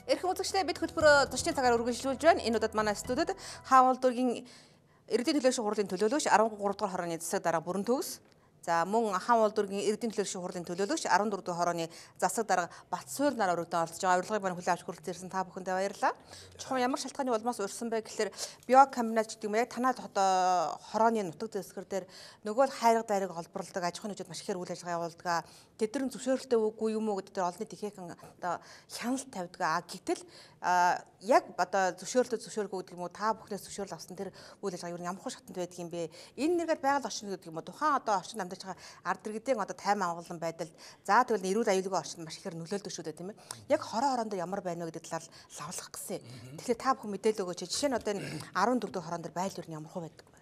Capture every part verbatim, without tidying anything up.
Эрхэм үзэгчдээ бид хөтөлбөр зочны цагаар үргэлжлүүлж байна. Энэ удаад манай студид Хаавал дүүргийн Иргэдийн төлөөлөгчийн хурлын төлөөлөгч арван гурав дахь хорооны засаг дарга Бүрэн Төгс. За мөн Хаавал дүүргийн Иргэдийн төлөөлөгчийн хурлын төлөөлөгч арван дөрөв дахь хорооны засаг дарга Батсуур нар өргөдөн оролцож байгаа. Урилгыг маань хүлээн авч хүрэлцэн ирсэн та бүхэндээ баярлалаа. Чухам ямар шалтгааны улмаас урьсан бэ гэхээр биокомбинат гэдэг юм яг танаа одоо хорооны нутаг дэвсгэр дээр нөгөө л хайрга дайраг олборлдог аж ахуйн нөхцөл маш ихээр үйл ажиллагаа явуулдаг. Тэдгээр нь зөвшөөрөлтэй үгүй юм уу гэдэг дээр олонний тэхээхэн одоо хяналт тавьдаг. А гэтэл яг одоо зөвшөөрөлтөд зөвшөөрөхгүй гэдэг юм уу та бүхнээс зөвшөөрөл авсан тэр үйл ажиллагаа юу ямар хөө шатанд байдаг юм бэ? Энэ нэргээд байгаль орчин гэдэг юм уу тухайн одоо орчинд амьдарч байгаа ард иргэдийн одоо тайван агуулсан байдал за тэгвэл эрүүл аюулгүй орчинд маш ихээр нөлөөлдөг шүү дээ тийм ээ. Яг хороо хороонд ямар байна вэ гэдэг талаар лавлах гэсэн. Тэгэхээр та бүхэн мэдээлэл өгөөч. Жишээ нь одоо энэ арван дөрөв дахь хороон дээр байл юу ямар хөө байдаг вэ?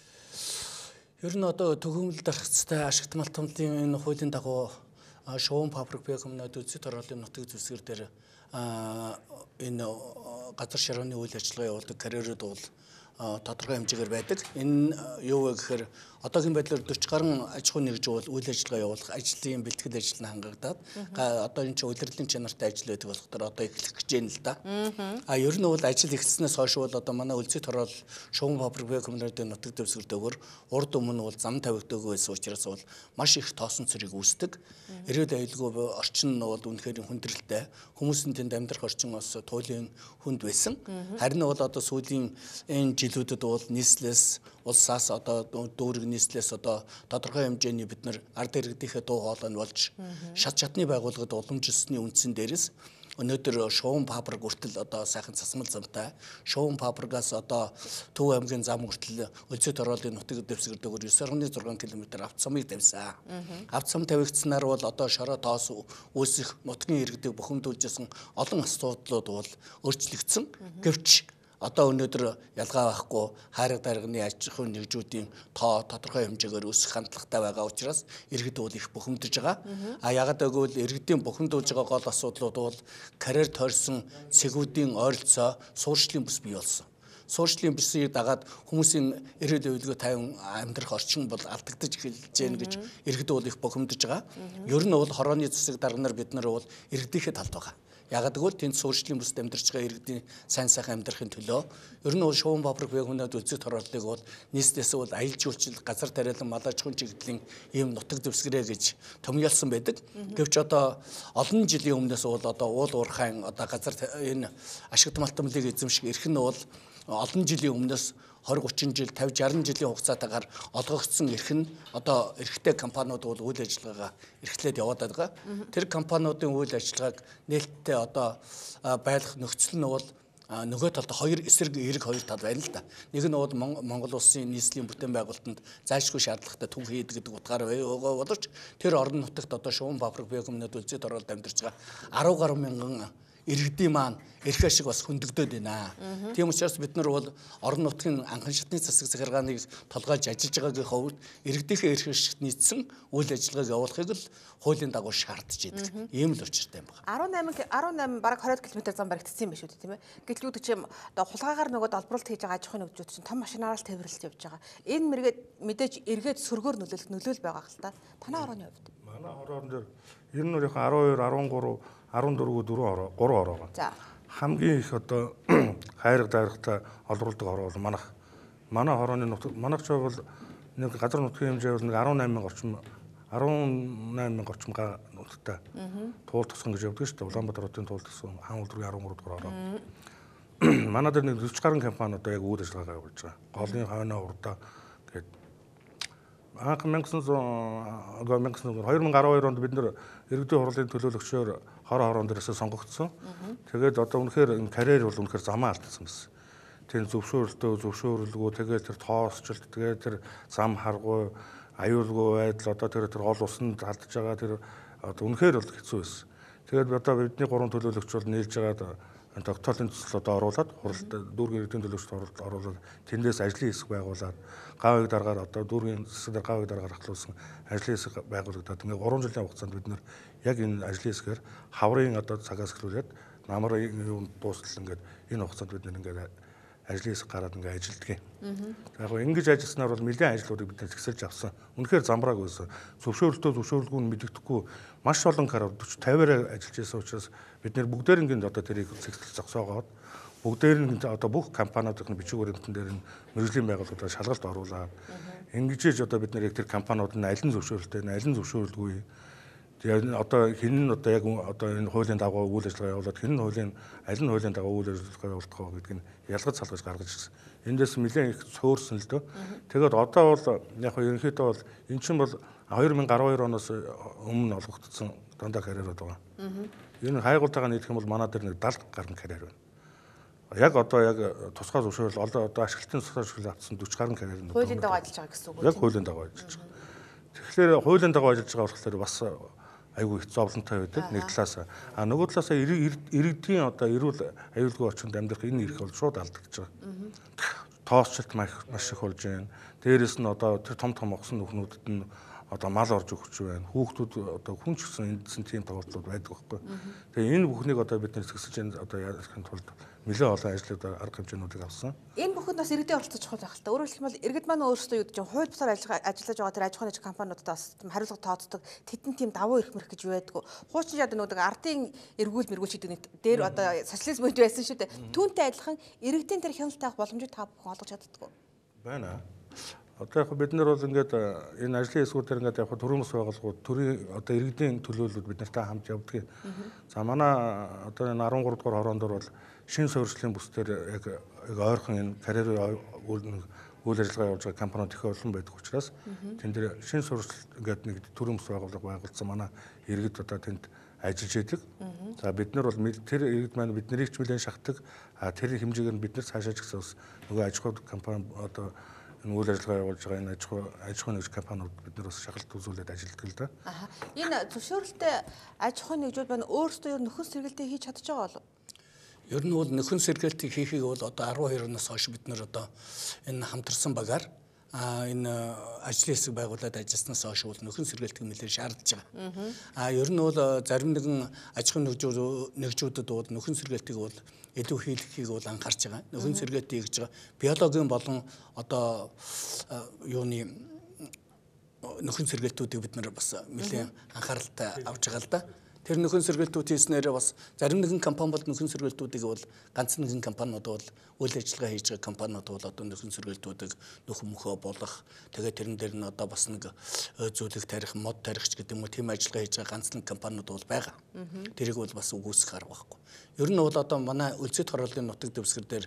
Ер нь одоо төгөөмөл дарахцтай ашигт малтмлын энэ хуулийн дагуу шуун фабрик биокомбинат үзэд оролын нутаг дэвсгэр дээр энэ газар широоны үйл ажиллагаа явуулдаг карьерүүд бол тодорхой хэмжээгээр байдаг. Энэ юу вэ гэхээр одоогийн байдлаар дөрвөн гаруй аж ахуйн нэгжүүл үйл ажиллагаа явуулах ажлын бэлтгэл ажил нь хангагдаад одоо энэ чинь удирдлын чанартай ажил байдаг болохоор одоо эхлэх гэж байна л да. А ер нь бол ажил эхэлснээс хойш бол одоо манай үлзий торол шугам фабрик биокомбинатын нутаг дэвсгэр дөөр урд өмнө бол зам тавигдаагүй байсан учраас бол маш их тоосон цэрэг үүсдэг. Ирээд аюулгүй орчин нь бол үнэхээр хүндрэлтэй. Хүмүүсийн тэнд амьдрах орчин бас туйлын хүнд байсан. Харин бол одоо сүүлийн энэ жилүүдэд бол нийслэлээс улсаас одоо дүүрэг нийслэлээс одоо тодорхой хэмжээний бид нар ард иргэдийнхээ дуу хоолой нь болж шат шатны байгууллагад уламжилсны үндсэн дээрээс өнөөдөр шуун фабрик хүртэл одоо сайхан цасмал замтай шуун фабрикаас одоо Төв аймгийн зам хүртэл Үлзий торолын нутаг дэвсгэр дөөр девять дасмал зургаан километр автосамыг тавьсан. Автосам тавигдсанаар бол одоо шороо тоос үүсэх нутгийн иргэдийг бухимдуулжсэн олон асуудлууд бол өөрчлөгдсөн. Гэвч одоо өнөөдөр ялгаа байхгүй хайрга дарганы аж ахуйн нэгжүүдийн тоо тодорхой хэмжээгээр өсөх хандлагатай байгаа учраас иргэд бол их бухимдаж байгаа. А ягаад гэвэл иргэдийн бухимдуулж байгаа гол асуудлууд бол карьер тойрсон цэгүүдийн ойролцоо суурьшлийн бүс бий болсон. Суурьшлийн бүсийг дагаад хүмүүсийн эрүүл аюулгүй тайван амьдрах орчин бол алдагдаж эхэлж гэн гэж иргэд бол их бухимдаж байгаа. Ер нь бол хорооны засаг дарга нар бид нар бол иргэдийнхээ талд байгаа. Ягаад гэвэл тэнд суурьшлийн бүсд амьдарч байгаа иргэдийн сайн сайхан амьдрахын төлөө ер нь бол шуун фабрик биокомбинат үлзий торолыг бол нийслэлээс бол аялал жуулчлал газар тариалан мал аж ахуйн чиглэлийн ийм нутаг дэвсгэрээ гэж томьёолсон байдаг. Гэвч одоо олон жилийн өмнөөс бол одоо уул уурхайн одоо газар энэ ашигт малтмлыг эзэмших эрх нь бол олон жилийн өмнөөс двадцать тридцать жил пятьдесят шестьдесят жилийн хугацаатаагаар олгогдсон эрх нь одоо эрхтэй компаниуд бол үйл ажиллагаагаа эрхлээд яваад байгаа. Тэр компаниудын үйл ажиллагааг нээлттэй одоо байлгах нөхцөл нь бол нөгөө талд хоёр эсрэг эрэг хоёр тал байна л да. Нэг нь бол Монгол улсын нийслэлийн бүтээн байгуулалтанд зайлшгүй шаардлагатай түн хийдэг гэдэг утгаар байгаа боловч тэр орон нутагт одоо шуун фабрик биокомбинат үлзий торолд амьдарч байгаа арван гаруй мянган иргэдийн маань эрх ашиг бас хөндөгдөд байна. Тийм учраас бид нар бол орон нутгийн анхан шатны засаг захиргааныг толгойж ажиллаж байгаагийн хувьд иргэдийнхээ эрх ашигт нийцсэн үйл ажиллагааг явуулахыг л хуулийн дагуу шаардж идэг. Ийм л учиртай юм байна. арван найман арван найман бараг двадцать км зам баригдсан юм биш үү тийм ээ. Гэтэл үүд чинь одоо хулгайгаар нөгөө долборлолт хийж байгаа аж ахуйн нэгжүүд чинь том машинаар л тээвэрлэлт явж байгаа. Энэ мэргээд мэдээж эргээд сөргөөр нөлөөлөх нөлөөл байгаа хэл та. Танай хорооны хувьд. Манай хороон дээр ер нь өөрийнхөө twelve, thirteen, арван дөрөв, гурван хороо байгаа. За. Хамгийн их одоо хайрга дайрагтай олруулдаг хороо бол манах. Манай хорооны нутаг манахч бол нэг газар нутгийн хэмжээ бол нэг деснайман мянга орчим деснайман мянга орчим га нутагтай. Туул тусган гэж явдаг шүү дээ. Улаанбаатар хотын туул тусган хаан улдургийн twelve дугаар хороо. Манай дээр нэг forty гаруй компани одоо яг үйл ажиллагаа явуулж байгаа. Голын хойноо урдаа гээд анх two thousand twelve онд бид нэр иргэдийн хурлын төлөөлөгчөөр хороо хороон дээрээс сонгогдсон. Тэгээд одоо үнэхээр энэ карьер бол үнэхээр замаа алдсан гэсэн. Тэр зөвшөөрөлтөө зөвшөөрөлгүй тэгээд тэр тоосчлт тэгээд тэр зам харгуй аюулгүй байдал одоо тэр тэр гол усанд алдж байгаа тэр одоо үнэхээр бол хэцүү байсан. Тэгээд одоо бидний гурван төлөөлөгч бол нийлж байгаа тогтоолын төсөл одоо оруулаад хуралд дүүргийн иргэдийн төлөөлөгчд оруулаад тэндээс ажлын хэсэг байгуулад гавыг дараагаар одоо дүүргийн засаг дээр гавыг дараагаар ахлуулсан ажлын хэсэг байгуулагдаад ингээ гурван жилийн хугацаанд бид нэр яг энэ ажлын хэсгээр хаврын одоо цагаас эхлүүлээд намрын юу дуустал ингээд энэ хугацаанд бид нэр ингээ ажлын хэсэг гараад ингээ ажилддаг. За яг ингэж ажилласнаар бол нэлээд ажлуудыг бид зэгсэлж авсан. Үнэхээр замбрааг байсан. Зөвшөөрөлтөө зөвшөөрөлгүй нь мэдэгдэхгүй маш олон караар forty fifty-аар ажиллаж байсан учраас бид нэр бүгдээр ингээд одоо тэрийг зэгсэлж зогсоогоод бүгдээр нь одоо бүх компаниудын бичиг баримтан дээр нь мэргэжлийн байгууллагуудаар шалгалт оруулаад ингэж одоо бид нэр яг тэр компаниуд нь аль нь зөвшөөрөлтэй, аль нь зөвшөөрөлгүй. Тэгээд одоо хэн нь одоо яг одоо энэ хуулийн дагуу үйл ажиллагаа явуулаад хэн нь хуулийн аль нь хуулийн дагуу үйл ажиллагаа явуулах вэ гэдгийг нь ялгаж салгаж гаргаж ирсэн. Эндээс нэлээд их цөөрсөн л дөө. Тэгээд одоо бол яг нь ерөнхийдөө бол эн чинь бол two thousand twelve оноос өмнө олгогдсон дандаа карьерууд байгаа. Энэ хайгуултайгаа нийлэх юм бол манай дээр нэг seventy гаруй карьер байна. Яг одоо яг тусгай зөвшөөрөл одоо одоо ашиглалтын тусгай зөвшөөрөл авсан forty гаруй карьер нь хуулийн дагуу ажиллаж байгаа гэсэн үг үү? Яг хуулийн дагуу ажиллаж байгаа. Тэгэхээр хуулийн дагуу ажиллаж байгаа болохоор бас айгүй их зовлонтой байдаг нэг талаас. А нөгөө талаас иргэдийн одоо эрүүл аюулгүй орчинд амьдрах энэ эрх бол шууд алдагдаж байгаа. Тоосчлт маш их болж байна. Дээрээс нь одоо тэр том том осон нүхнүүдэд нь одоо мал орж өгч байна. Хүүхдүүд одоо хүн ч гэсэн эндсэн тийм тохиолдлууд байдаг байхгүй. Тэгээ энэ бүхнийг одоо бид нэр зэгсэж одоо ярихын тулд нэлээд олон ажлуудаар арга хэмжээнүүдийг авсан. Энэ бүхэнд бас иргэдийн оролцож чухал байх л та. Өөрөөр хэлбэл иргэд маань өөрсдөө юу гэж хууль бусаар ажиллаж байгаа тэр аж ахуйн нэгж компаниудад бас хариуцлага тооцдог. Тэдэн тийм давуу эрх мэрх гэж байдаг. Хуучин жаад нөгөө ардын эргүүл мэргүүл шийдвэрний дээр одоо социализм үед байсан шүү дээ. Түүнтэй адилхан иргэдийн тэр хяналт авах боломжийг та бүхэн олгож чаддгүй. Байна. Одоо яг бид нар бол ингээд энэ ажлын хэсгүүдээр ингээд яг төрийн бас байгууллагууд төрийн одоо иргэдийн төлөөлөлд бид нартай хамт явдаг. За манай одоо энэ thirteen дугаар хороондор бол шин суурьшлийн бүсдэр яг ойрхон энэ карьерийн үйл ажиллагаа явуулж байгаа компаниуд их олон байдаг учраас тэн дээр шин суурьшил ингээд нэг төрийн бас байгууллага байгуулсан манай иргэд одоо тэнд ажиллаж байдаг. За бид нар бол тэр иргэд маань бид нарыг ч нэлээд шахдаг. А тэр хэмжээгээр бид нар цаашаа ч гэсэн бас нөгөө аж ахуй компани одоо энэ үйл ажиллагаа явуулж байгаа энэ аж ахуй аж ахуйн нэгж компаниуд бид нар бас шахалт үзүүлээд ажилладаг л да. Аа. Энэ зөвшөөрөлтэй аж ахуйн нэгжүүд байна өөрсдөө ер нь нөхөн сэргэлтээ хийж чадж байгаа болов? Ер нь бол нөхөн сэргэлтийг хийхийг бол одоо twelve оноос хойш бид нар одоо энэ хамтарсан багаар а энэ ажлын хэсэг байгуулад ажилласнаас хойш бол нөхөн сэргэлтийг нэлээд шаардж байгаа. А ер нь бол зарим нэгэн аж ахуйн нэгжүүдэд бол нөхөн сэргэлтийг бол илүү хийлгэхийг бол анхаарч байгаа. Нөхөн сэргэлтийг хийж байгаа биологийн болон одоо юуны нөхөн сэргэлтүүдийг бид нар бас нэлээд анхааралтай авч байгаа л да. Тэр нөхөн сэргэлтүүд хийснээр бас зарим нэгэн компани бол нөхөн сэргэлтүүдийг бол ганц нэгэн компаниуд бол үйл ажиллагаа хийж байгаа компаниуд бол одоо нөхөн сэргэлтүүдийг нөхөн мөхөө болох тэгээд тэрэн дээр нь одоо бас нэг зүйлэг тарих мод тарихч гэдэг юм уу тийм ажиллагаа хийж байгаа ганц нэг компаниуд бол байгаа. Тэрийг бол бас үгүйсэх арга байхгүй. Ер нь бол одоо манай Үлзий хорооллын нутаг дэвсгэр дээр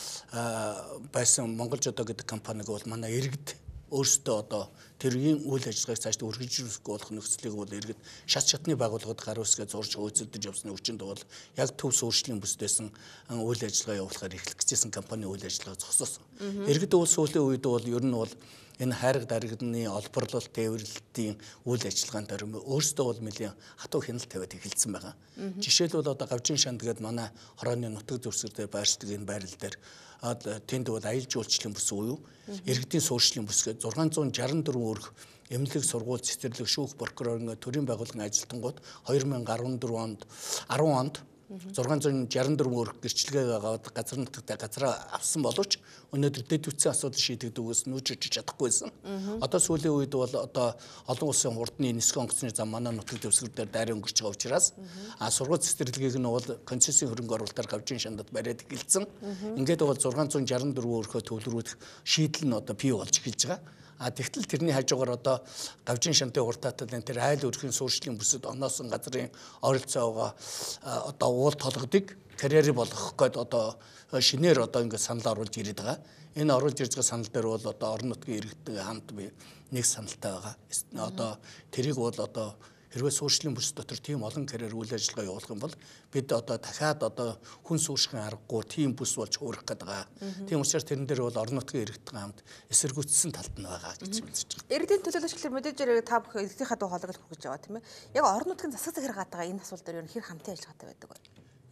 байсан Монголж одоо гэдэг компаниг бол манай иргэд өөрсдөө одоо тэргийн үйл ажиллагааг цаашдаа үргэлжлүүлэхгүй болох нөхцөлийг бол иргэд шат шатны байгууллагад гар үсгээ зурж хөөцөлдөж явсны өвчнөд бол яг төв суурьшлийн бүсдээсэн үйл ажиллагаа явуулахаар эхлэх гэжсэн компани үйл ажиллагаа зогсоосон. Иргэд бол сүүлийн үед бол ер нь бол энэ хайраг дарганы олборлол тээвэрлэлтийн үйл ажиллагаанд орим өөрсдөө бол нэлийн хатуу хяналт тавиад эхэлсэн байгаа. Жишээлбэл одоо Гавжин шанд гэдэг манай хорооны нутаг дэвсгэр дээр байршдаг энэ байрал дээр тэнд бол аялал жуулчлалын бүс уу иргэдийн суурьшлийн бүс гээд six sixty-four өрх эмнэлэг сургууль цэцэрлэг шүүх прокурорын төрийн байгууллагын ажилтнууд two thousand fourteen онд ten онд six sixty-four өрх гэрчлэгээ аваад газар нутагтаа газараа авсан боловч өнөөдөр дэд үтсийн асуудал шийдэгдэггүйс нүүжиж чадахгүйсэн. Одоо сүүлийн үед бол одоо олон улсын хурдны нисэх онгоцны зам манай нутаг дэвсгэр дээр дайран өнгөрч байгаа учраас а сургууль цэцэрлэгийг нь бол концессийн хөрөнгө оруулалтаар Гавжин шандад бариад эхэлсэн. Ингээд бол six sixty-four өрхөө төвлөрүүлэх шийдэл нь одоо бий болж эхэлж байгаа. А тэгтэл тэрний хажуугаар одоо Гавжин шантын уртаатал энэ тэр айл өрхийн суурьшлийн бүсэд оноосон газрын ойролцоогоо одоо уул толгодыг карьери болгох гээд одоо шинээр одоо ингээд санал оруулж ирээд байгаа. Энэ оруулж ирж байгаа санал дээр бол одоо орон нутгийн иргэдтэй хамт би нэг саналтай байгаа. Одоо тэрийг бол одоо хэрвээ суурьшлийн бүс дотор тийм олон карьер үйл ажиллагаа явуулах юм бол бид одоо дахиад одоо хүн суурьшихын аргагүй тийм бүс болж хуурах гэдэг байгаа. Тийм учраас тэрэн дээр бол орон нутгийн иргэдтэй хамт эсэргүүцсэн талд нь байгаа гэж үзэж байгаа. Иргэдийн төлөөлөгч гэхэлэр мэдээж хэрэг та бүхэн иргэдийнхаа дуу хоолойг хүргэж байгаа тийм ээ. Яг орон нутгийн засаг захиргаатай энэ асуудал дээр ер нь хэр хамтын ажиллагаатай байдаг вэ?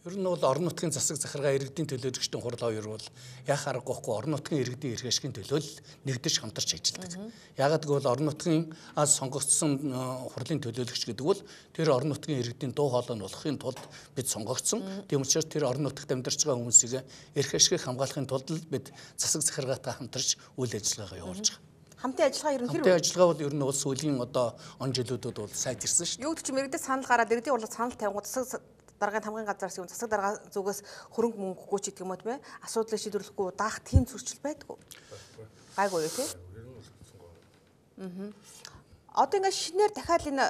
Ер нь бол орон нутгийн засаг захиргаа иргэдийн төлөөлөгчдийн хурал хоёр бол яг аргагүй орон нутгийн иргэдийн эрх ашигын төлөө нэгдэж хамтарч ажилладаг. Яагаад гэвэл орон нутгийн аз сонгогдсон хурлын төлөөлөгч гэдэг бол тэр орон нутгийн иргэдийн дуу хоолойг болохын тулд бид сонгогдсон. Тийм учраас тэр орон нутагт амьдарч байгаа хүмүүсийг эрх ашигыг хамгаалахын тулд бид засаг захиргаатай хамтарч үйл ажиллагаагаа явуулж байгаа. Хамтын ажиллагаа ер нь Хамтын ажиллагаа бол ер нь бол сүүлийн одоо он жилүүдэд бол сайжирсан шүү дээ. юу гэж мэрэгдээ санал гараад иргэдийн урлаг санал тавингууд засаг даргын хамгийн газраас юм засаг дарга зүгээс хөрөнгө мөнгөгүй ч гэдэг юм уу тийм ээ асуудлыг шийдвэрлэхгүй даах тийм зөрчил байдгүй. Гайгүй юу тийм. Аа. Одоо ингээд шинээр дахиад энэ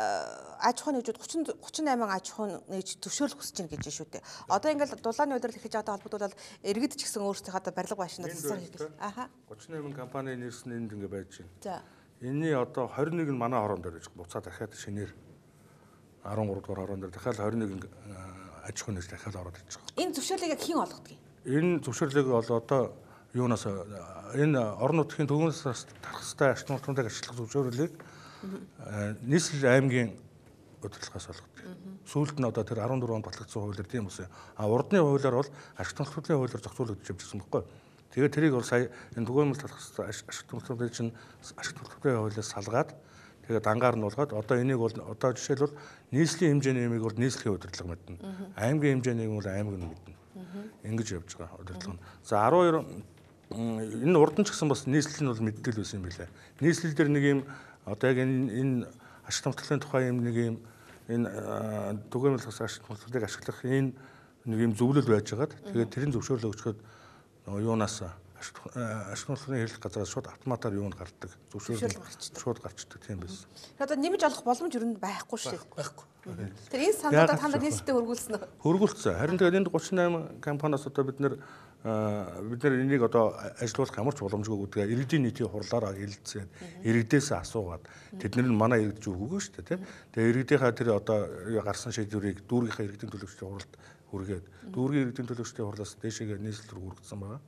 аж ахуйн нэгжүүд тридцать тридцать и восемь аж ахуйн нэгж зөвшөөрөх хүсэж байна гэж байна шүү дээ. Одоо ингээд дулааны удирдал хийж байгаатай холбогдуулаад иргэд ч гэсэн өөрсдийнхөө одоо барилга байшнаа засаар хийх. Аха. тридцать и восемь компани нэрсэн энд ингээд байж байна. За. Энийний одоо двадцать и один нь манай хорон дээр байж байгаа. Буцаа дахиад шинээр десять дугаар хорон дээр дахиад двадцать и один аж ахуйн нэгж дахиад ороод ирж байгаа. Энэ зөвшөөрлийг яг хэн олгодог юм? Энэ зөвшөөрлийг бол одоо юунаас энэ орон нутгийн төвөөс тархастай ашиглалтуудыг ашиглах зөвшөөрлийг нийслэл аймгийн удирдлагаас олгодог. Сүүлд нь одоо тэр дөрвөн онд батлагдсан хуулиар тийм үсэн. А урдны хуулиар бол ашиглалтуудын хуулиар зохицуулагдж явжсэн байхгүй. Тэгээд тэрийг бол сая энэ төгөөмөл тархастай ашиглалтуудыг чинь ашиглалтуудын хуулиас салгаад тэгээд ангаар нь болгоод одоо энийг бол одоо жишээлбэл нийслэлийн хэмжээний нэмийг бол нийслэлийн удирдлага мэднэ. Аймгийн хэмжээний бол аймаг нь мэднэ. Ингэж явж байгаа удирдлага нь. За twelve энэ урд нь ч гэсэн бас нийслэл нь бол мэддэг байсан юм билээ. Нийслэл дээр нэг юм одоо яг энэ энэ ашиглалтын тухай юм нэг юм энэ түгээмэл ашиглалтыг ашиглах энэ нэг юм зөвлөл байж байгаад тэгээд тэрийн зөвшөөрлөө өгчөөд юунаас ашиглалтын хэрэглэх газраас шууд автоматар юунд гардаг зөвшөөрөл шууд гарчдаг тийм байсан. Одоо нэмж олох боломж ер нь байхгүй шүү дээ. Байхгүй. Тэр энэ саналуудад та нар нийслэлтэй хөргүүлсэн үү? Хөргүүлсэн. Харин тэгээд энэ тридцать и восемь компаниас одоо бид нэр бид нэр энийг одоо ажилуулах ямар ч боломжгүй гэдэг иргэдийн нийтийн хурлаараа хэлэлцээд иргэдээс асуугаад тэднэр нь манай иргэд ч өгөөгүй шүү дээ тийм. Тэгээд иргэдийнхаа тэр одоо гарсан шийдвэрийг дүүргийнхаа иргэдийн төлөөлөгчдийн хуралд хүргээд дүүргийн иргэдийн төлөөлөгчдийн хурлаас дээшээгээ нийслэл рүү хүргэсэн байгаа.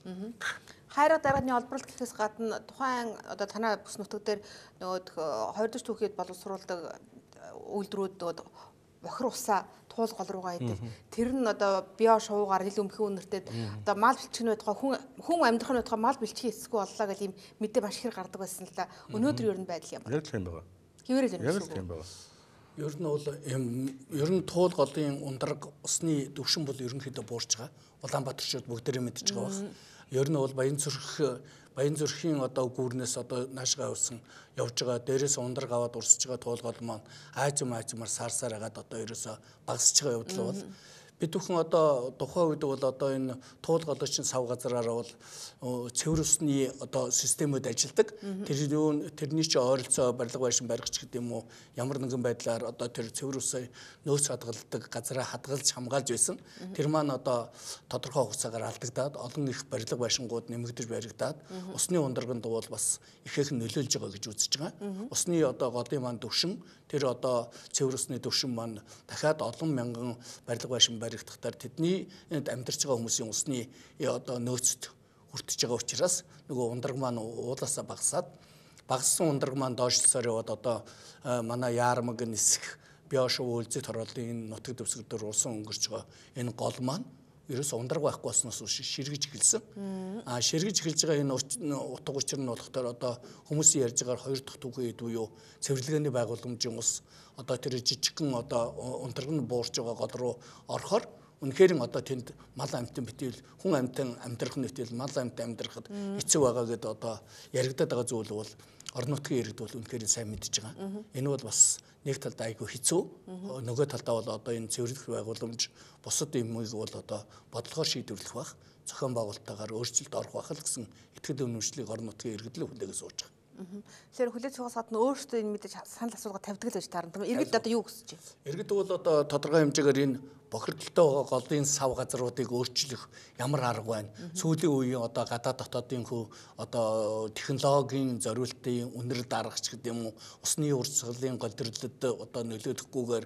Хайрга даргааны олборлт гэхээс гадна тухайн одоо танай бүс нутаг дээр нөгөө хоёр дахь түүхийд боловсруулдаг үйлдвэрүүд нөгөө бохир усаа туул гол руугаа идэг. Тэр нь одоо био шуугаар хил өмхөн үнэртэй одоо мал бэлтгэн байтугай хүн хүн амьдрахын байтугай мал бэлтгэхийн эсгүй боллоо гэх юм мэдээ маш их гардаг байсан л да. Өнөөдөр ер нь байдал юм байна. Яг л юм байна. Хэвээрэл юм Яг л юм байна. Ер нь бол ер нь туул голын ундраг усны төвшин бол ерөнхийдөө буурч байгаа. Улаанбаатарчууд бүгдээрээ мэдж байгаа бах. Ер нь бол Баян зүрх Баян зүрхийн одоо гүүрнээс одоо наашгаа явсан явж байгаа дээрээс ундраг аваад урсж байгаа туул гол маань аажим аажмаар сарсаар хагаад одоо ерөөсө багасч байгаа явдал бол бид бүхэн одоо тухайн үед бол одоо энэ туул голын сав газраараа бол цэвэр усны одоо системүүд ажилладаг. Тэр юу тэрний чинь ойролцоо барилга байшин баригч гэдэг юм уу ямар нэгэн байдлаар одоо тэр цэвэр усыг нөөц хадгалдаг газараа хадгалж хамгаалж байсан. Тэр маань одоо тодорхой хугацаагаар алдагдаад олон их барилга байшингууд нэмэгдэж баригдаад усны ундраганд бол бас ихээхэн нөлөөлж байгаа гэж үзэж байгаа. Усны одоо голын маань төвшин тэр одоо цэвэр усны төвшин маань дахиад олон мянган барилга байшин баригдахдаар тэдний амьдарч байгаа хүмүүсийн усны одоо нөөцөд хүртэж байгаа учраас нөгөө ундраг маань уулаасаа багасаад багассан ундраг маань доошлосоор яваад одоо манай яармаг нисэх биошуу үйлзэт хорооллын нутаг дэвсгэр дээр улсан өнгөрч байгаа энэ гол маань ерөөсө ундраг байхгүй болсноос ширгэж эхэлсэн. А ширгэж эхэлж байгаа энэ утга учир нь болохоор одоо хүмүүсийн ярьж байгаа хоёр дахь түүхий хэд буюу цэвэрлэгээний байгууламжийн ус одоо тэр жижигхэн одоо ундраг нь буурч байгаа гол руу орохоор үнэхээр одоо тэнд мал амьтан битэл хүн амьтан амьдрах нэтэл мал амьтан амьдрахад хэцүү байгаа гэдээ одоо яригадаад байгаа зүйл бол орон нутгийн иргэд бол үнэхээр сайн мэдж байгаа. Энэ бол бас нэг талд айгүй хэцүү. Нөгөө талдаа бол одоо энэ цэвэрлэх байгууламж бусад юмыг бол одоо бодлогоор шийдвэрлэх байх. Зохион байгуулалтаагаар өөрчлөлт орох байх л гэсэн итгэл үнэмшлийг орон нутгийн иргэд л хүлээгээс сууж байгаа. Тэгэхээр хүлээж цугаас гадна өөрсдөө энэ мэдээж санал асуулга тавьдаг л байж таарна. Тийм иргэд одоо юу хүсэж байна? Иргэд бол одоо тодорхой хэмжээгээр энэ бохирдолтой байгаа голын сав газруудыг өөрчлөх ямар арга байна? Сүүлийн үеийн одоо гадаад дотоодын хөө одоо технологийн зориултын үнэр дарагч гэдэг юм уу? Усны урсгалын голирлэлд одоо нөлөөлөхгүйгээр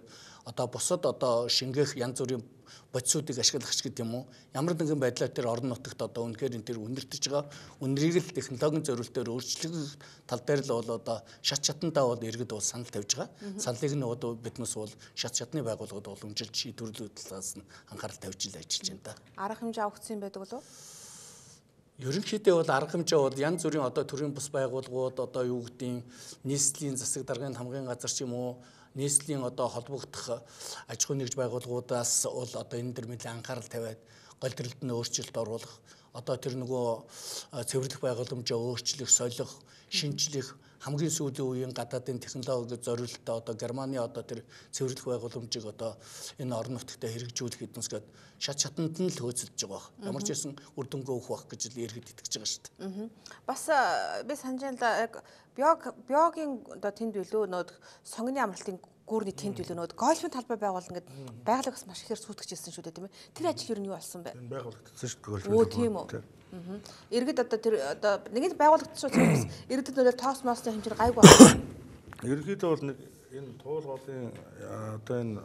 одоо бусад одоо шингээх янз бүрийн бодисуудыг ашиглах ч гэдэг юм уу. Ямар нэгэн байдлаар тэр орон нутагт одоо үнэхээр энэ тэр үнэртэж байгаа үнэрийг л технологийн зорилтоор өөрчлөх тал дээр л бол одоо шат шатандаа бол иргэд бол санал тавьж байгаа. Саналыг нь одоо биднес бол шат шатны байгууллагууд уламжилж шийдвэрлэх талаас нь анхаарал тавьж л ажиллаж байна да. Арга хэмжээ авагдсан байдаг болов? Ерөнхийдөө бол арга хэмжээ бол янз бүрийн одоо төрийн бус байгууллагууд одоо юу гэдгийг нийслэлийн засаг даргын хамгийн газар ч юм уу нийслэлийн одоо холбогдох аж ахуй нэгж байгууллагуудаас бол одоо энэ төр мэдээ анхаарал тавиад гол төрөлтөнд өөрчлөлт оруулах одоо тэр нөгөө цэвэрлэх байгууламжаа өөрчлөх, солих, шинжлэх хамгийн сүүлийн үеийн гадаадын технологи зорилттой одоо Германы одоо тэр цэвэрлэх байгууламжийг одоо энэ орон нутагтаа хэрэгжүүлэх хэдэнсгээд шат шатанд нь л хөөцөлдөж байгаа. Ямар ч байсан үр дүнгээ өгөх бах гэж л иргэд итгэж байгаа шүү дээ. Бас би санаж байна яг биог биогийн одоо тэнд билүү нөт сонгоны амралтын гүүрний тэнд билүү нөт гольфын талбай байгуул ингээд байгалагаас маш ихээр сүйтгэжсэн шүү дээ тийм ээ. Тэр ажил ер нь юу болсон бэ? Байгуулагдсан шүү дээ гольфын. Өө тийм үү. Иргэд одоо тэр одоо нэг байгуулагдсан учраас иргэдэд нөлөө тоос моосны хэмжээ гайгүй байна. Ерөнхийдөө бол нэг энэ туулгын одоо энэ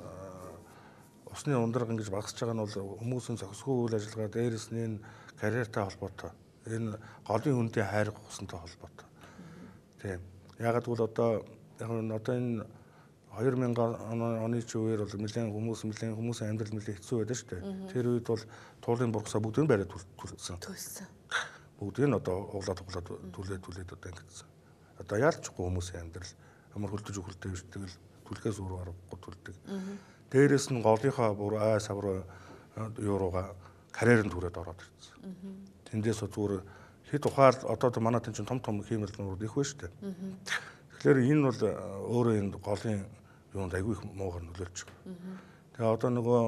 усны ундраг ингэж багасж байгаа нь бол хүмүүсийн зохисгүй үйл ажиллагаа дээрээс нь энэ карьертай холбоотой. Энэ голын хүнтэй хайр гусантай холбоотой. Тийм. Ягаад гэвэл одоо яг нь одоо энэ хоёр мянган оны үеэр бол нэлээд хүмүүс нэлээд хүмүүсийн амьдрал нэлээд хэцүү байдаг шүү дээ. Тэр үед бол туулын бургасаа бүгдийг бариад төлсөн. Төлсөн. Бүгдийг нь одоо углаад углаад түлээд түлээд одоо ингэсэн. Одоо яалчгүй хүмүүсийн амьдрал ямар хөлдөж өгөлтэй биш тэгэл түлхээс өөр аргагүй түлдэг. Дээрээс нь голынхаа бүр ай савар юурууга карьерын түрээд ороод ирсэн. Тэндээс зүгээр хэд ухаал одоо манай тэн чинь том том хиймэл нурууд их байна шүү дээ. Тэгэхээр энэ бол өөрөө энэ голын юунд айгүй их муугар нөлөөлж байгаа. Тэгээ одоо нөгөө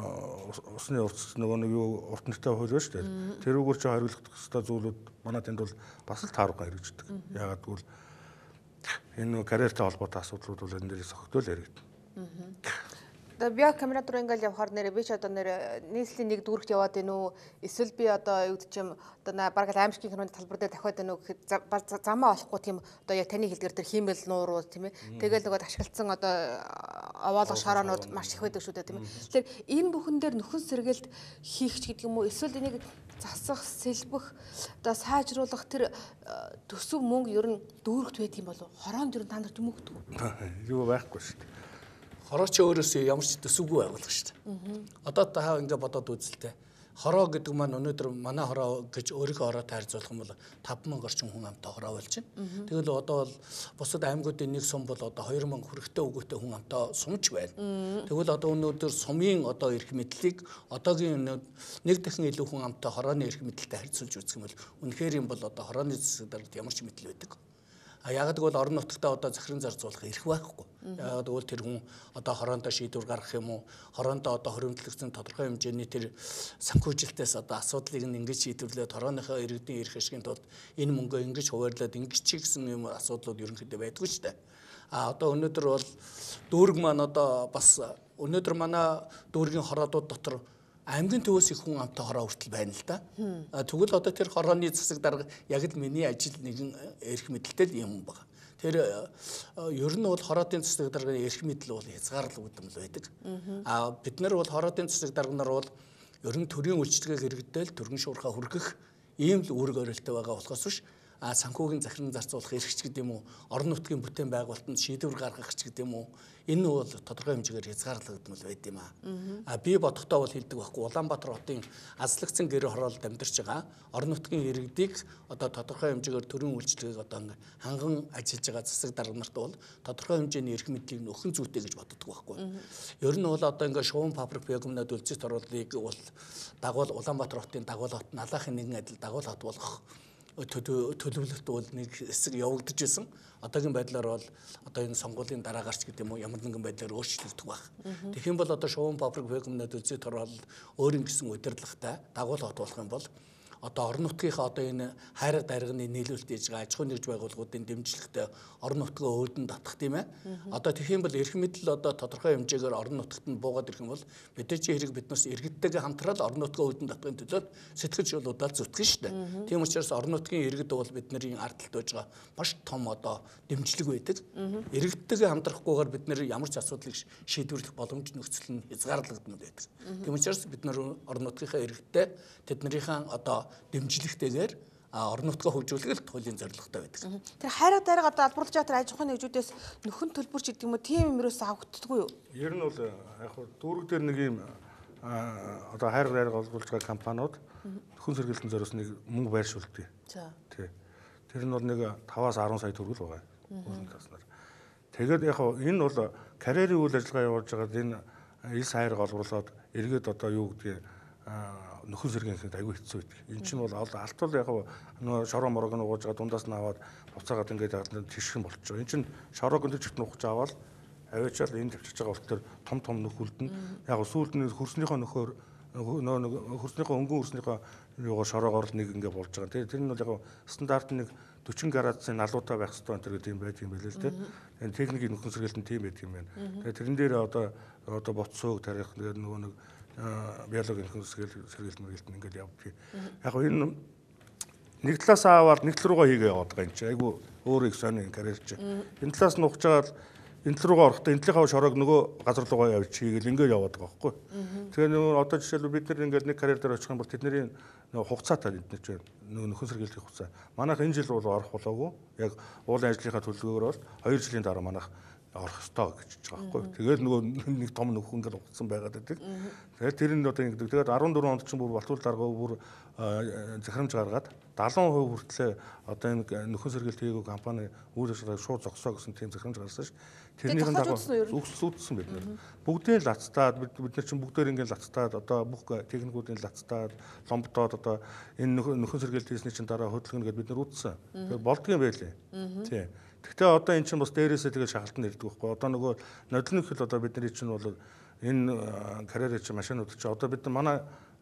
усны уртс нөгөө нэг юу урт нэртэй хууль байна шүү дээ. Тэрүүгээр ч хариулах хэвээр зүйлүүд манай тэнд бол бас л тааруухан хэрэгждэг. Ягаад гэвэл энэ нөгөө карьертай холбоотой асуудлууд бол энэ дээрээс огтол яригдана. Одоо био камера руу ингээл явхаар нэрэ би ч одоо нэр нийслэлийн нэг дүүрэгт яваад байна уу? Эсвэл би одоо юу гэдэг юм одоо бараг аимшигын киноны талбар дээр дахиад байна уу гэхэд замаа олохгүй тийм одоо яг таны хэлдгэр тэр хиймэл нуурууд тийм ээ. Тэгэл нөгөө ашиглагдсан одоо овоолго шороонууд маш их байдаг шүү дээ тийм ээ. Тэгэхээр энэ бүхэн дээр нөхөн сэргээлт хийх ч гэдэг юм уу? Эсвэл энийг засах, сэлбэх, одоо сайжруулах тэр төсөв мөнгө ер нь дүүрэгт байд юм болов? Хороонд ер нь та нарт юм өгдөг. Юу байхгүй шүү дээ. Хорооч өөрөөсөө ямар ч төсөвгүй байгуулах шүү дээ. Одоо та ингээ бодоод үзэлтэй. Хороо гэдэг маань өнөөдөр манай хороо гэж өөрийнхөө хороотой харьцуулах юм бол таван мянга орчим хүн амтай хороо болж байна. Тэгэл одоо бол бусад аймагуудын нэг сум бол одоо хоёр мянга хүрэхтэй өгөөтэй хүн амтай сумч байна. Тэгвэл одоо өнөөдөр сумын одоо эрх мэдлийг одоогийн нэг дахин илүү хүн амтай хорооны эрх мэдлэлтэй харьцуулж үзэх юм бол үнэхээр юм бол одоо хорооны засаг даргад ямар ч мэдлэл байдаг. А ягаад гэвэл орон нутгтаа одоо захиран зарцуулах эрх байхгүй. Ягаад гэвэл тэр хүн одоо хороондоо шийдвэр гаргах юм уу? Хороондоо одоо хоригдлогдсон тодорхой хэмжээний тэр санхүүжилтээс одоо асуудлыг нь ингэж шийдвэрлээд хорооныхоо иргэдийн эрх ашигын тулд энэ мөнгөө ингэж хуваарлаад ингэж чи гэсэн юм асуудлууд ерөнхийдөө байдгүй шүү дээ. А одоо өнөөдөр бол дүүрэг маань одоо бас өнөөдөр манай дүүргийн хороодууд дотор аймгийн төвөөс их хүн амтай хороо хүртэл байна л да. Тэгвэл одоо тэр хорооны засаг дарга яг л миний ажил нэгэн эрх мэдэлтэй л юм байна. Тэр ер нь бол хороодын засаг дарганы эрх мэдэл бол хязгаарлал үүдэмл байдаг. А бид нар бол хороодын засаг дарга нар бол ер нь төрийн үйлчлэгийг хэрэгдээл төргөн шуурхаа хүргэх ийм л үүрэг оролттой байгаа болохоос биш а санхүүгийн захиран зарцуулах эрхч гэдэг юм уу орон нутгийн бүтээн байгуулалтанд шийдвэр гаргах ч гэдэг юм уу энэ бол тодорхой хэмжээгээр хязгаарлагдмал байд юм аа. А би бодохдоо бол хэлдэг байхгүй Улаанбаатар хотын азлагдсан гэр хороолд амьдарч байгаа орон нутгийн иргэдийг одоо тодорхой хэмжээгээр төрийн үйлчлэгийг одоо ханган ажиллаж байгаа засаг дарга нарт бол тодорхой хэмжээний эрх мэдлийг нөхөн зүйтэй гэж боддог байхгүй. Ер нь бол одоо ингээ шугам фабрик биогомнод үлцэт оруулыг бол дагуул Улаанбаатар хотын дагуул хот налахын нэгэн адил дагуул хот болох төлөвлөлт бол нэг хэсэг явагдаж байсан. Одоогийн байдлаар бол одоо энэ сонгуулийн дараа гарч гэдэг юм уу ямар нэгэн байдлаар өөрчлөгдөх байх. Тэгэх юм бол одоо шугам фабрик вакуумнууд үзээд орвол өөрийн гэсэн удирдлагатай дагуул хот болох юм бол одоо орон нутгийнхаа одоо энэ хайрга дарганы нийлүүлэлт хийж байгаа аж ахуйн нэгж байгууллагуудын дэмжлэгтэй орон нутгаа өөдөн татах тийм ээ. Одоо тэгэх юм бол эрх мэдэл одоо тодорхой хэмжээгээр орон нутагт нь буугаад ирэх юм бол мэдээж хэрэг биднээс иргэдтэйгээ хамтраад орон нутгаа өөдөн татахын төлөө сэтгэж бол удаал зүтгэн шүү дээ. Тийм учраас орон нутгийн иргэд бол бидний ардталт байж байгаа маш том одоо дэмжлэг байдаг. Иргэдтэйгээ хамтрахгүйгээр бид нэр ямар ч асуудлыг шийдвэрлэх боломж нөхцөл нь хязгаарлагдана байдаг. Тийм учраас бид нар орон нутгийнхаа иргэдтэй тэднэрийн одоо дэмжлэгтэйгээр орон нутгаа хөгжүүлэх хуулийн зорилготой байдаг. Тэр хайрга дарга одоо албарлаж байгаа тэр аж ахуйн нэгжүүдээс нөхөн төлбөрч гэдэг юм уу тийм юмрээс авагддаггүй юу? Ер нь бол яг хөө дүүрэг дээр нэг юм одоо хайрга дарга олгуулж байгаа компаниуд нөхөн сэргийлэлтэн зориулсан нэг мөнгө байршуулдаг. За. Тий. Тэр нь бол нэг таваас арван сая төгрөг байгаа. Өөрөнд таснаар. Тэгээд яг хөө энэ бол карьерийн үйл ажиллагаа явуулж байгаад энэ элс хайрга олгуулад эргээд одоо юу гэдгийг нөхөн сэргийлэхэд аягүй хэцүү байдаг. Энэ чинь бол алтвал яг нөө шороо морог нь ууж байгаа дундаас нь аваад буцаагаад ингээд тийшхэн болчих жоо. Энэ чинь шороог энэ чигт нухаж аваад аваачаал энэ тавьчихж байгаа бол тэр том том нөхөлд нь яг сүүлд нь хөрснийхөө нөхөр нөө хөрснийхөө өнгөн хөрснийхөө юугаар шороогоор нэг ингээд болж байгаа. Тэр тэр нь бол яг стандарт нэг forty градусын налуутай байх хэрэгтэй энэ гэдэг юм байт юм билээ л дээ. Энэ техникийн нөхөн сэргийлэлт тийм байт юм байна. Тэгээ тэрэн дээр одоо одоо боцсоог тарих нөгөө нэг биологийн нөхөн сэргийлэлт мэргэлт нь ингээд явдаг. Яг энэ нэг талаас аваад нэг тал руугаа хийгээ яваад байгаа юм чи. Айгу өөр их сони карьер чи. Энэ талаас нь ухаж аваад энэ тал руугаа орохдоо энэ талынхаа шороог нөгөө газар руугаа явж хийгээл ингээд яваад байгаа байхгүй. Тэгээ нөгөө одоо жишээлбэл бид нар ингээд нэг карьер дээр очих юм бол тэдний нөгөө хугацаатай эдгээр чинь нөгөө нөхөн сэргийлэх хугацаа. Манайх энэ жил бол орох болоогүй. Яг уулын ажлынхаа төлөвлөгөөр бол хоёр жилийн дараа манайх орох ёстой гэж байгаа байхгүй. Тэгээд нөгөө нэг том нөхөн ингээд угдсан байгаад байдаг. Тэгээд тэр нь одоо ингэдэг. Тэгээд арван дөрвөн онд чинь бүр Балтуул дарга бүр захирамж гаргаад seventy percent хүртлээр одоо энэ нөхөн сэргийлэлт хийгээгүй компани үйл ажиллагааг шууд зогсоо гэсэн тийм захирамж гаргасан ш. Тэрнийхэн дагуу үсэлсэн бид нар. Бүгдээ лацтаад бид бид нар чинь бүгдээр ингээд лацтаад одоо бүх техникүүдийн лацтаад ломбдоод одоо энэ нөхөн сэргийлэлт хийсний чинь дараа хөдөлгөнө гэдээ бид нар үтсэн. Тэгээд болдгийм байлээ. Тий. Гэхдээ одоо эн чинь бас дээрээсээ тэгээд шахалтан ирдэг байхгүй. Одоо нөгөө нодлон их л одоо бидний чинь бол энэ карьерийн чинь машинууд чинь одоо бид манай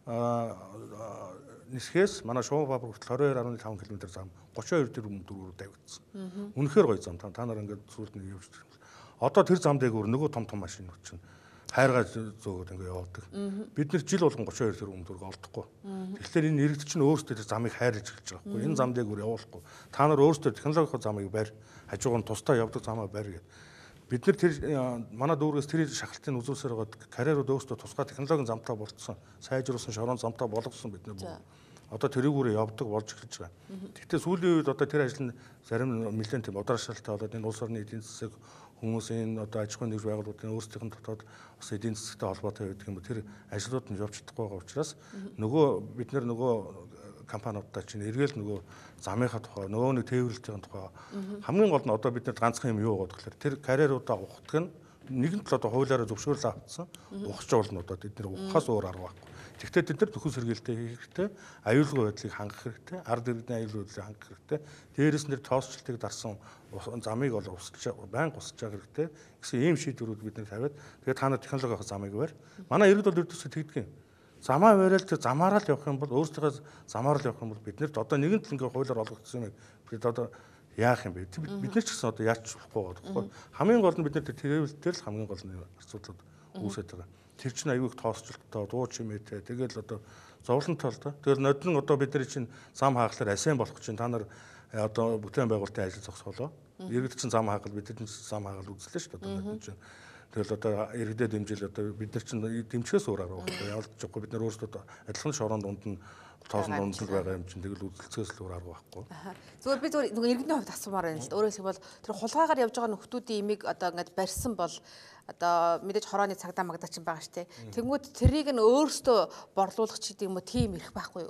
нисхээс манай шуун фабрик twenty-two point five км зам thirty-two тэрбум төгрөгөөр тавигдсан. Үнэхээр гоё зам. Та нар ингээд сүүлд нь явж байгаа. Одоо тэр зам дээгүүр нөгөө том том машинууд чинь хайргаа зөөгөөд ингээд явдаг. Бид нар жил болгон thirty-two тэрбум төгрөг олдохгүй. Тэгэхээр энэ иргэд чинь өөрсдөө тэр замыг хайрлаж эхэлж байгаа байхгүй. Энэ зам дээгүүр явуулахгүй. Та нар өөрсдөө технологийн замыг барь, хажуугаар нь тусдаа явдаг замаа барь гэдэг. Бид нар тэр манай дүүргээс тэр шахалтын үзүүлсээр байгаа карьерууд өөрсдөө тусгай технологийн замтаа болцсон, сайжруулсан шорон замтаа болгосон бид нар бүгд. Одоо тэрүүгээрээ явдаг болж эхэлж байгаа. Гэхдээ сүүлийн үед одоо тэр ажил нь зарим нэлээд тийм удаашралтай болоод энэ улс орны эдийн засаг хүмүүсийн одоо аж ахуйн нэгж байгууллагын өөрсдийнх нь дотоод бас эдийн засагтай холбоотой байдаг юм. Тэр ажлууд нь явж чадахгүй байгаа учраас нөгөө бид нар нөгөө компаниудаа чинь эргээл нөгөө замынхаа тухай нөгөө нэг тээвэрлэлтийн тухай хамгийн гол нь одоо бид нар ганцхан юм юу байгаа гэхээр тэр карьеруудаа ухдаг нь нэгэн тал одоо хуулиараа зөвшөөрөл авсан ухаж болно одоо бид нар ухахаас өөр арга байхгүй. Тэгэхдээ бид нар нөхөн сэргийлэлтэй хийх хэрэгтэй, аюулгүй байдлыг хангах хэрэгтэй, ард иргэдийн аюулгүй байдлыг хангах хэрэгтэй. Дээрээс нь тоосчлтыг дарсан замыг бол усч байнга усч байгаа хэрэгтэй. Гэсэн ийм шийдвэрүүд бид нар тавиад тэгээд та нар технологийн замыг барь. Манай иргэд бол ердөөсөө тэгдэг юм. Замаа бариад тэр замаараа л явах юм бол өөрсдөө замаар л явах юм бол бид нарт одоо нэгэн тал ингээ хуулиар олгогдсон юм. Бид одоо яах юм бэ? Бид нар ч гэсэн одоо яаж болохгүй байгаа. Хамгийн гол нь бид нар тэр тэрвэлтээр л хамгийн гол нь асуудлууд үүсэж байгаа. Тэр чинь аюул тоосчлттой, дуу чимээтэй. Тэгэл одоо зовлон талтай. Тэгэл нодон одоо бидний чинь зам хаахлаар асен болох чинь та нар одоо бүтээн байгуулалтын ажил зогсоолоо. Иргэд чинь зам хаахал бид нар зам хаагаал үзлээ шүү дээ. Одоо нодон чинь тэгэл одоо иргэдэд дэмжил одоо бид нар чинь дэмжихээс өөр арга байхгүй. Явуулж чадахгүй бид нар өөрсдөө адилхан шорон дунд нь тоосон дунд нь байгаа юм чинь тэгэл үзэлцгээс л өөр арга байхгүй. Зүгээр би зүгээр нөгөө иргэний хувьд асуумаар байна л да. Өөрөөс бол тэр хулгайгаар явж байгаа нөхдүүдийн имийг одоо ингээд барьсан бол одоо мэдээж хорооны цагдаа магдаа ч байгаа шүү дээ. Тэнгүүд тэрийг нь өөрсдөө борлуулах ч гэдэг юм уу тийм ирэх байхгүй юу?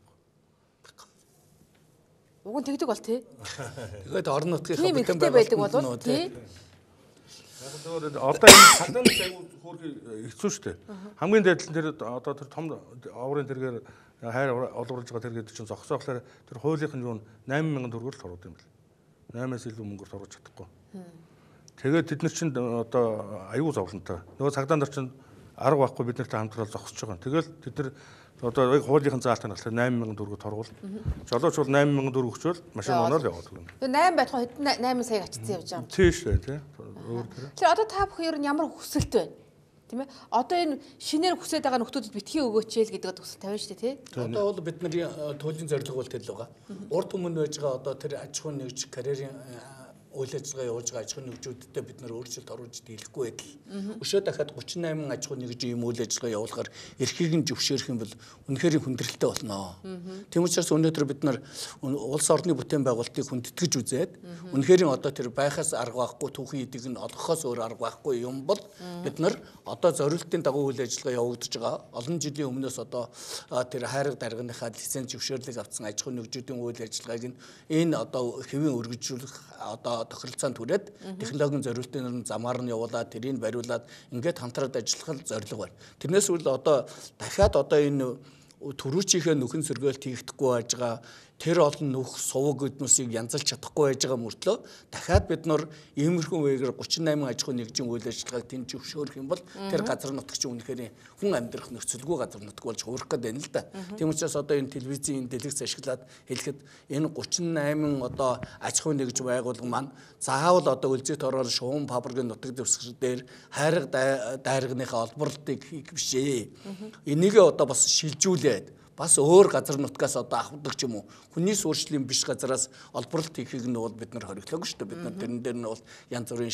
Байхгүй. Уг нь тэгдэг бол тий. Тэгээд орон нутгийнхаа бүтээн байгуулалтууд бол тий. Яг зөвөр одоо энэ цагдаа нэг аягүй хөөрхий хэцүү шүү дээ. Хамгийн дээдлэн тэр одоо тэр том оврын тэргээр хайр олгуулж байгаа тэргээд чинь зогсоохлоор тэр хуулийнх нь юу eight thousand төгрөгөөр л оруулдаг юм бэл. eight-аас илүү мөнгөөр оруулж чадахгүй. Тэгээд тэд нар чинь одоо аюул зовлонтой. Нөгөө цагдаа нар чинь арга байхгүй бид нартай хамтрал зогсож байгаа. Тэгэл тэд нар одоо яг хуулийнхын заалтын аслаа восемь мянган төгрөг торгуул. Жолооч бол восемь мянган төгрөг өгчөөл машин унаад яваад байна. Тэгээ восемь байтугай хэдэн восемь сая ачсан явж байгаа юм. Тийш үү тий. Өөр тэр. Тэгэхээр одоо та бүхэн ер нь ямар хүсэлт байна? Тийм ээ. Одоо энэ шинээр хүсэж байгаа нөхдүүдэд битгий өгөөч л гэдэг төсөл тавина шүү дээ тий. Одоо бол бидний төлөвийн зорилго бол тэр л байгаа. Урд өмнө байж байгаа одоо тэр аж ахуйн нэгж карьерийн үйл ажиллагаа явуулж байгаа аж ахуйн нэгжүүдтэй бид нар өөрчлөлт оруулж дийлэхгүй байтал өшөө дахиад тридцать восемь аж ахуйн нэгж ийм үйл ажиллагаа явуулахаар эрхийг нь зөвшөөрөх юм бол үнэхээр хүндрэлтэй болно. Тийм учраас өнөөдөр бид нар улс орны бүтээн байгуулалтыг хүндэтгэж үзээд үнэхээр одоо тэр байхаас арга байхгүй түүхийн эдийг нь олгохоос өөр арга байхгүй юм бол бид нар одоо зорилтын дагуу үйл ажиллагаа явагдаж байгаа олон жилийн өмнөөс одоо тэр хайрга даргийнхаа лиценз зөвшөөрлийг авсан аж ахуйн нэгжүүдийн үйл ажиллагааг нь энэ одоо хэвийн өргөжүүлэх одоо тохиролцоонд түрээд технологийн зорилтын замаар нь явуулаад тэрийг бариулаад ингээд хамтраад ажиллах зорилго байна. Тэрнээс үл одоо дахиад одоо энэ төрүүчийнхээ нөхөн сөргөөлт хийгдэхгүй байж байгаа тэр олон нүх сувг эднүсийг янзалж чадахгүй байж байгаа мөртлөө дахиад бид нар иймэрхүү үегээр тридцать восемь аж ахуйн нэгжийн үйл ажиллагааг тэнд зөвшөөрөх юм бол тэр газар нутагч үнэхээр хүн амьдрах нөхцөлгүй газар нутаг болж хуурах гэдэг нь л да. Тийм учраас одоо энэ телевизийн дэлгэц ашиглаад хэлэхэд энэ тридцать восемь одоо аж ахуйн нэгж байгууллага маань заавал одоо үлзийт ороор шугам фабрикийн нутаг дэвсгэр дээр хайрга дайргийнхаа олборлтыг хийх бишээ. Энийг одоо бас шилжүүлээд бас өөр газар нутгаас одоо авдаг ч юм уу хүний суурьшлийн биш газараас олборлт хийхийг нь бол бид нар хориглоогүй шүү дээ. Бид нар тэрэн дээр нь бол янз бүрийн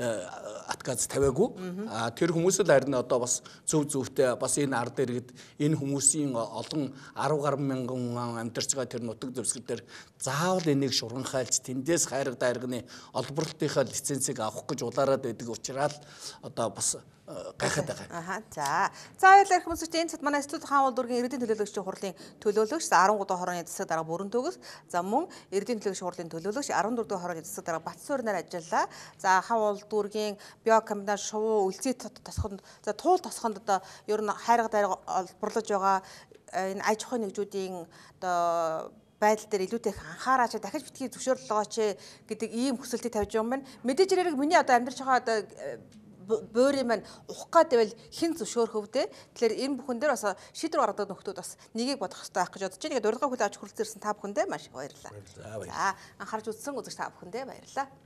атгаз тавиагүй. А тэр хүмүүс л харин одоо бас зөв зөвхтэй бас энэ ард иргэд энэ хүмүүсийн олон арав гаруй мянган хүн амьдарч байгаа тэр нутаг дэвсгэр дээр заавал энийг шуранхайлж тэндээс хайрга дайрганы олборлтынхаа лицензийг авах гэж улаарад байдаг учраас одоо бас гайхаад байгаа. Аха. За. За баярлалаа их хүмүүсч энэ цад манай студ хаан улдургийн иргэдийн төлөөлөгчийн хурлын төлөөлөгч арван гурав дахь хорооны засаг дарга бүрэн төгс. За мөн иргэдийн төлөөлөгчийн хурлын төлөөлөгч арван дөрөв дахь хорооны засаг дарга Батсуурнаар ажиллаа. За хаан улдургийн биокомбинат шувуу үлзий тосгонд за туул тосгонд одоо ер нь хайрга дайрга олборлож байгаа энэ аж ахуйн нэгжүүдийн одоо байдал дээр илүүтэй анхаараач дахиж битгий зөвшөөрөл өгөөч гэдэг ийм хүсэлтийг тавьж байгаа юм байна. Мэдээж хэрэг миний одоо амьдарч байгаа одоо бөөрийн маань ухах гэдэг бол хэн зөвшөөрөх вэ? Тэгэхээр энэ бүхэн дээр бас шийдвэр гаргадаг нөхдүүд бас нэгийг бодох хэрэгтэй байх гэж бодож байна. Тэгээд урилга хүлээж авч хүрэлцэн ирсэн та бүхэндээ маш их баярлалаа. За анхаарч үзсэн үзэгч та бүхэндээ баярлалаа.